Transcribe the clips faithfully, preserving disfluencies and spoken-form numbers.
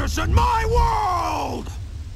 Anderson, my world!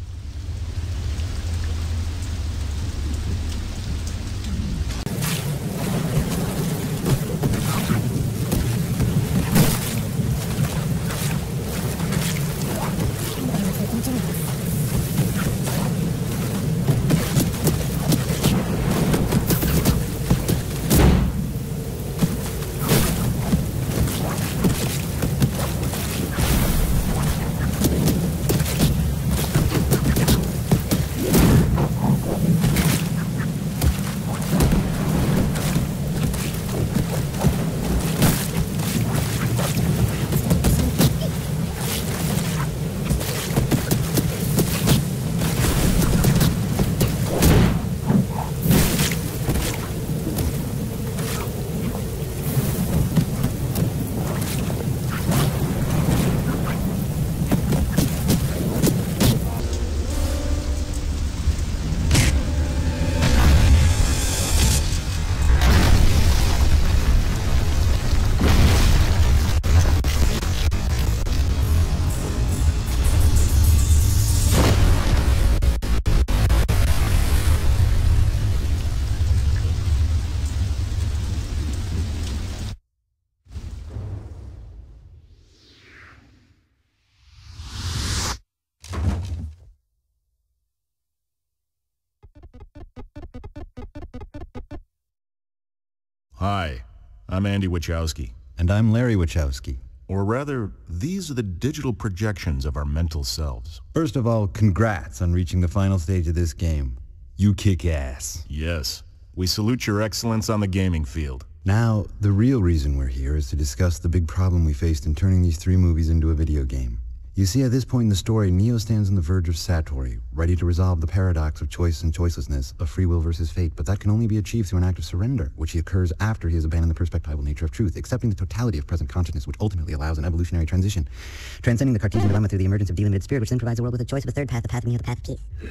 Hi, I'm Andy Wachowski. And I'm Larry Wachowski. Or rather, these are the digital projections of our mental selves. First of all, congrats on reaching the final stage of this game. You kick ass. Yes, we salute your excellence on the gaming field. Now, the real reason we're here is to discuss the big problem we faced in turning these three movies into a video game. You see, at this point in the story, Neo stands on the verge of Satori, ready to resolve the paradox of choice and choicelessness, of free will versus fate, but that can only be achieved through an act of surrender, which occurs after he has abandoned the perspectival nature of truth, accepting the totality of present consciousness, which ultimately allows an evolutionary transition, transcending the Cartesian dilemma through the emergence of delimited spirit, which then provides the world with a choice of a third path, the path of Neo, the path of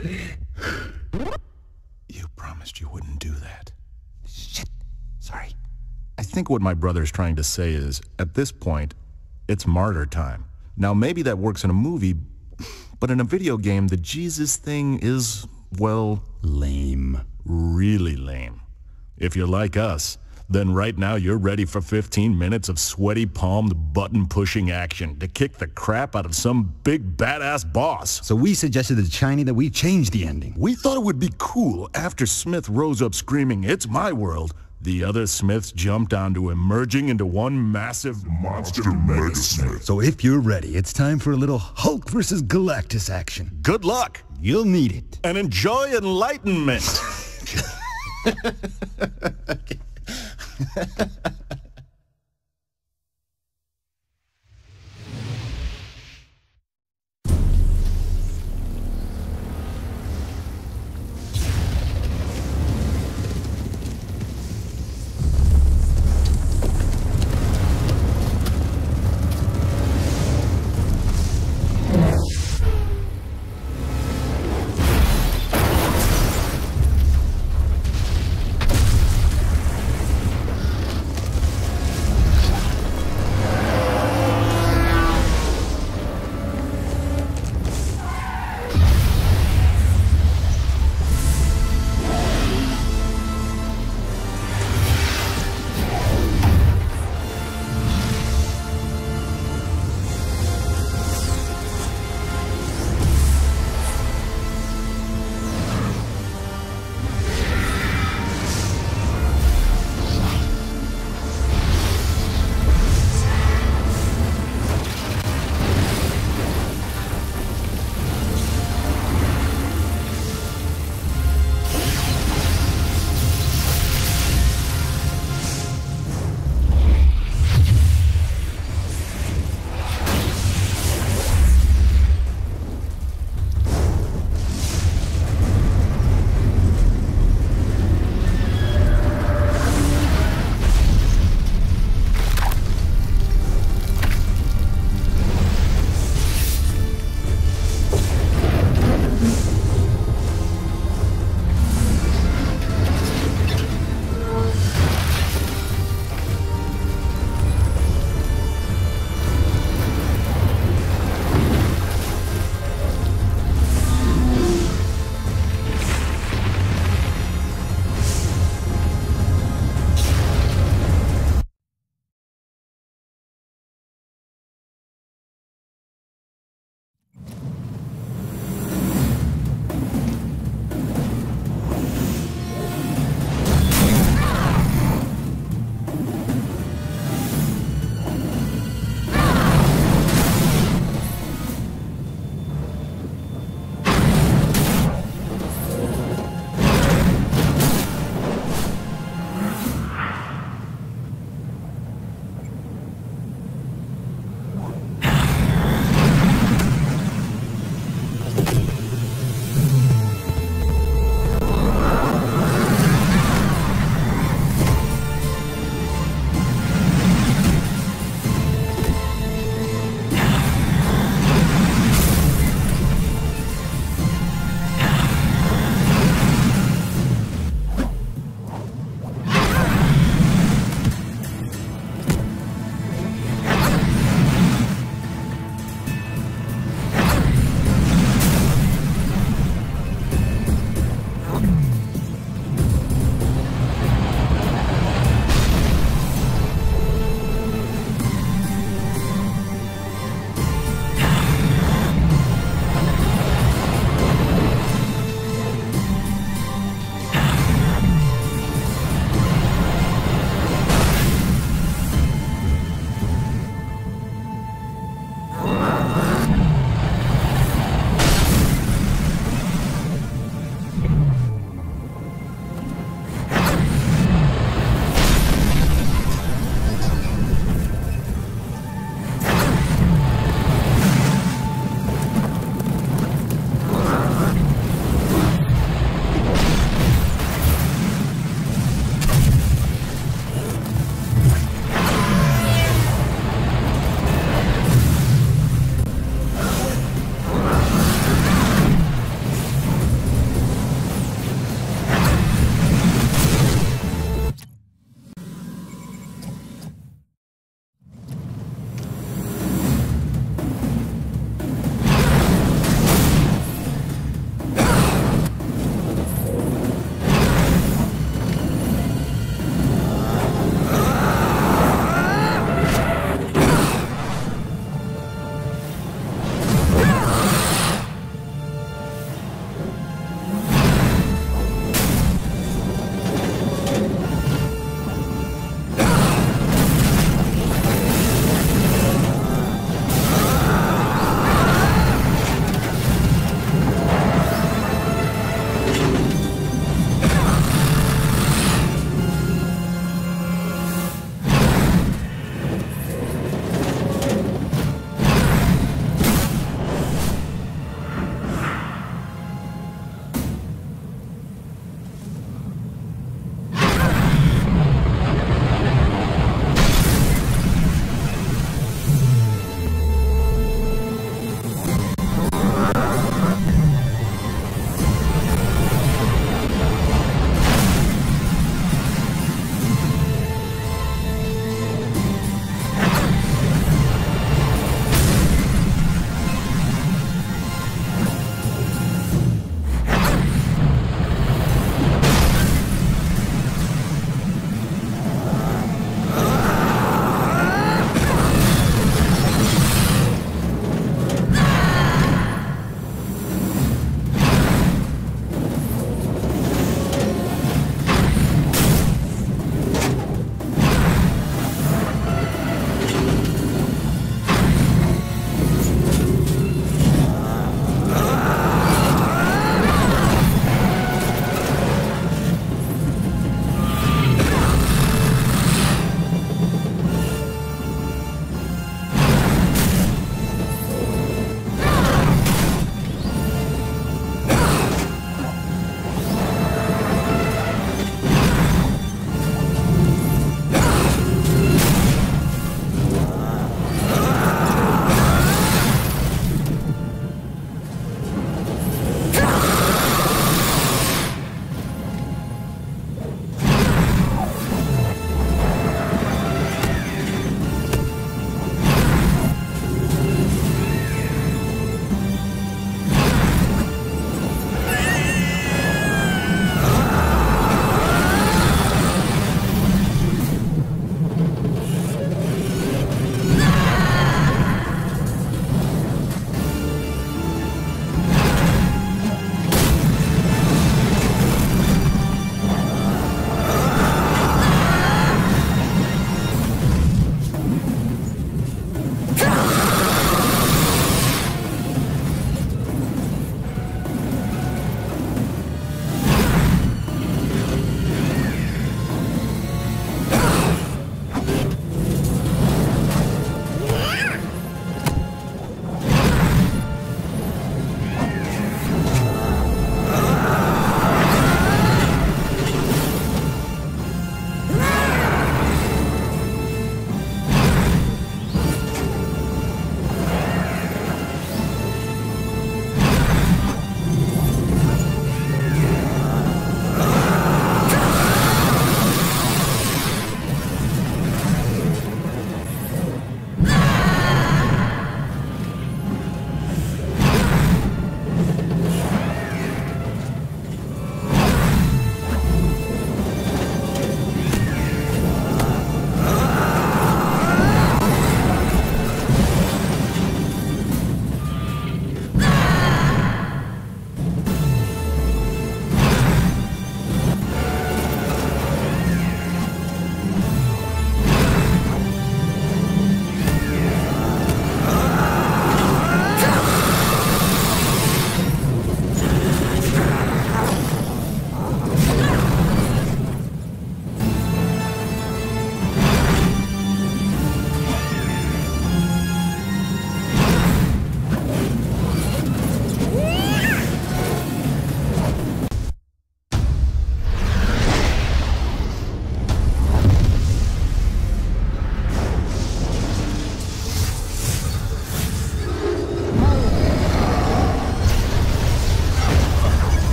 peace. You promised you wouldn't do that. Shit. Sorry. I think what my brother's trying to say is, at this point, it's martyr time. Now, maybe that works in a movie, but in a video game, the Jesus thing is, well... lame. Really lame. If you're like us, then right now you're ready for fifteen minutes of sweaty-palmed, button-pushing action to kick the crap out of some big badass boss. So we suggested to Chiny that we change the ending. We thought it would be cool after Smith rose up screaming, "It's my world." The other Smiths jumped onto him, merging into one massive monster Mega Smith. So if you're ready, it's time for a little Hulk versus Galactus action. Good luck! You'll need it. And enjoy enlightenment!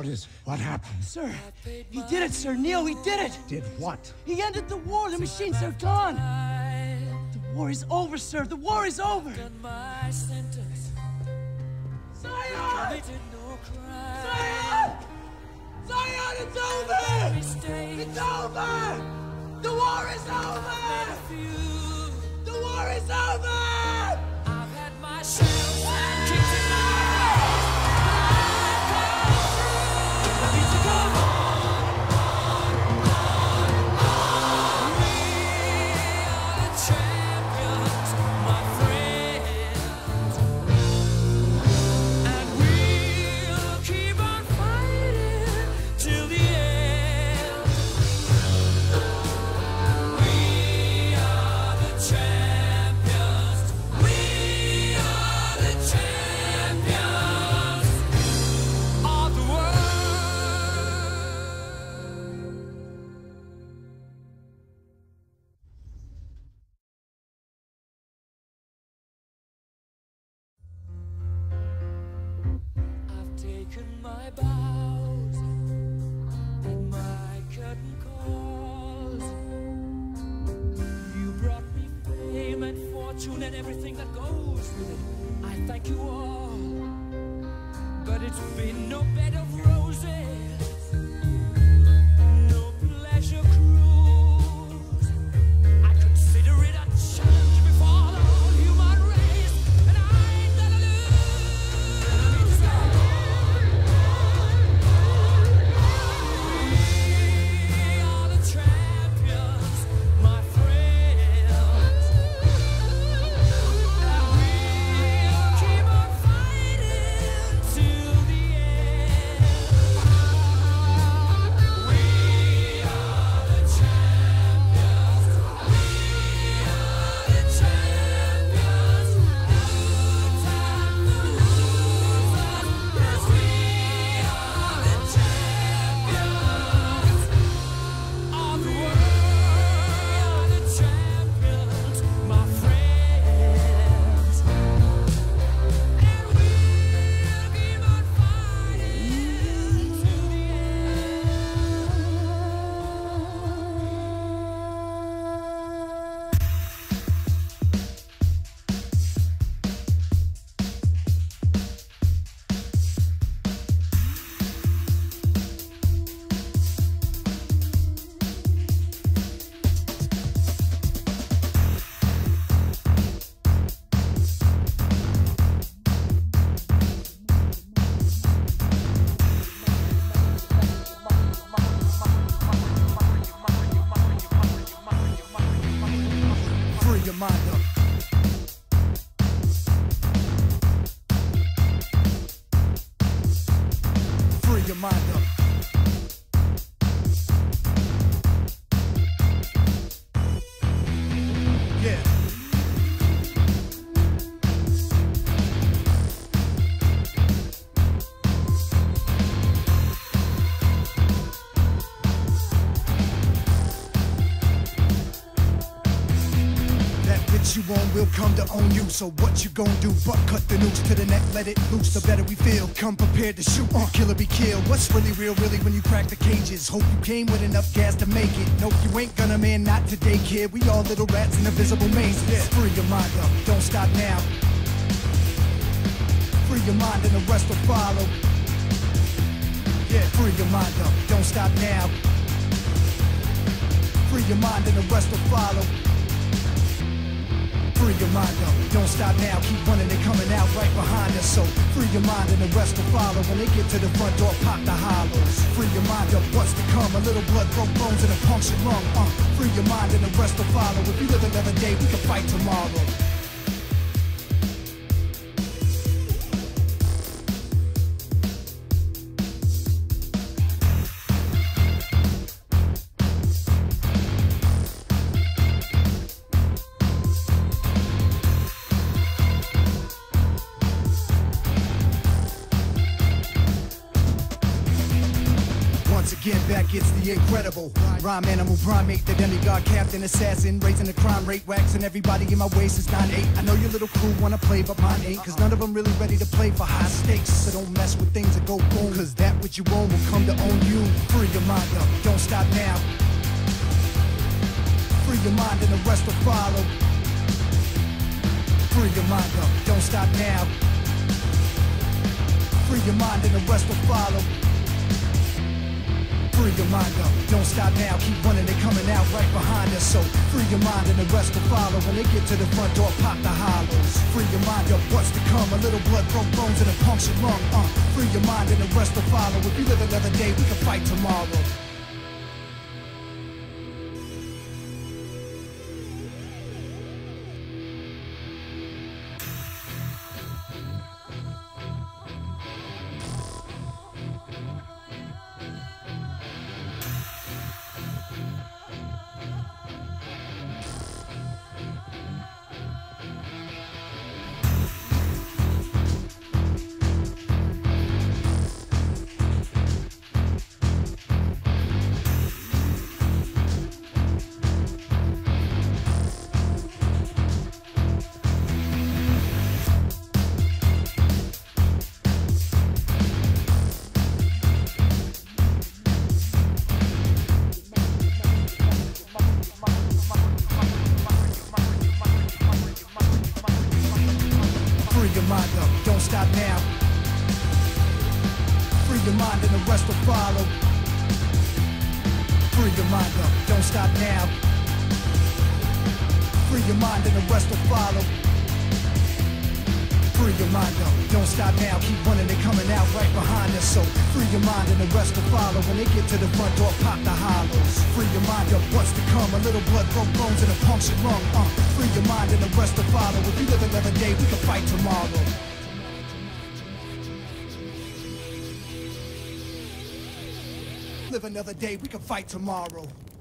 What is it? What happened? Sir, he did it, sir. Neo, he did it. Did what? He ended the war. The machines are gone. The war is over, sir. The war is over. Zion! Zion! Zion, it's over! It's over! The war is over! The war is over! I've had my shells and kicked in my face. Ready to go! We are the champions, my friends. And we'll keep on fighting till the end. We are the champions. We are the champions of the world. I've taken my bows and my curtain calls. You brought me fame and fortune and everything that goes with it. I thank you all, but it's been no bed of roses, no pleasure cruise. I consider it a challenge before the whole human race, and I ain't gonna lose. We are the champions, my friends, and we'll keep on fighting till the end. We are the champions. We are the champions. No time for losers, 'cause we are the champions of the world. The champions, my friends, and we'll keep on fighting till the Free your mind up. Free your mind up. Yeah. That bitch you on will come to own you. So what you gon' do but cut the noose to the neck, let it loose, the better we feel. Come prepared to shoot, uh, kill or be killed. What's really real, really, when you crack the cages? Hope you came with enough gas to make it. Nope, you ain't gonna, man, not today, kid. We all little rats in invisible mazes. Yeah. Free your mind up, don't stop now. Free your mind and the rest will follow. Yeah, free your mind up, don't stop now. Free your mind and the rest will follow. Free your mind up, don't stop now. Keep running, they coming out right behind us. So free your mind and the rest will follow. When they get to the front door, pop the hollows. Free your mind up, what's to come? A little blood, broke bones, and a punctured lung. Uh, free your mind and the rest will follow. If we live another day, we can fight tomorrow. Once again, back, it's the incredible rhyme animal, primate, the demigod, captain, assassin, raising the crime rate, waxing everybody in my way since nine eight. I know your little crew wanna play, but mine ain't, cause none of them really ready to play for high stakes. So don't mess with things that go boom, cause that which you own will come to own you. Free your mind up, don't stop now. Free your mind and the rest will follow. Free your mind up, don't stop now. Free your mind and the rest will follow. Free your mind up, don't stop now. Keep running, they coming out right behind us. So free your mind and the rest will follow. When they get to the front door, pop the hollows. Free your mind up, what's to come? A little blood broke bones and a punctured lung. Uh, free your mind and the rest will follow. If you live another day, we can fight tomorrow. Free your mind up, don't stop now. Free your mind and the rest will follow. Free your mind up, don't stop now. Free your mind and the rest will follow. Free your mind up, don't stop now. Keep running, they coming out right behind us. So free your mind and the rest will follow. When they get to the front door, pop the hollows. Free your mind up, what's to come? A little blood broke bones and a punctured lung. Uh, free your mind and the rest will follow. If you live another day, we can fight tomorrow. Live another day, we can fight tomorrow.